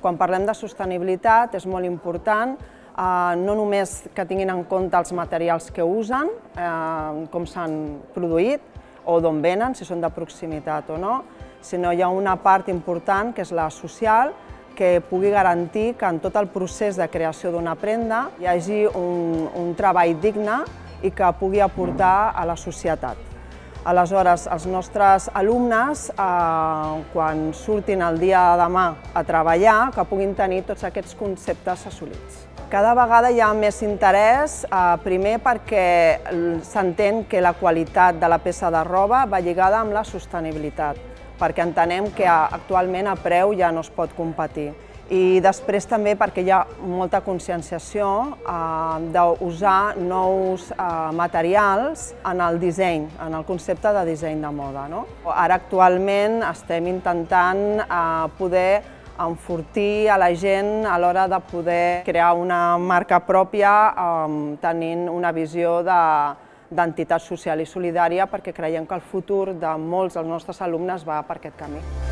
Quan parlem de sostenibilitat és molt important no només que tinguin en compte els materials que usen, com s'han produït o d'on venen, si són de proximitat o no, sinó hi ha una part important, que és la social, que pugui garantir que en tot el procés de creació d'una prenda hi hagi un treball digne i que pugui aportar a la societat. Aleshores, els nostres alumnes, quan surtin el dia de demà a treballar, que puguin tenir tots aquests conceptes assolits. Cada vegada hi ha més interès, primer perquè s'entén que la qualitat de la peça de roba va lligada amb la sostenibilitat, perquè entenem que actualment a preu ja no es pot competir. I després també perquè hi ha molta conscienciació d'usar nous materials en el disseny, en el concepte de disseny de moda. Ara actualment estem intentant poder enfortir a la gent a l'hora de poder crear una marca pròpia tenint una visió d'entitat social i solidària, perquè creiem que el futur de molts dels nostres alumnes va per aquest camí.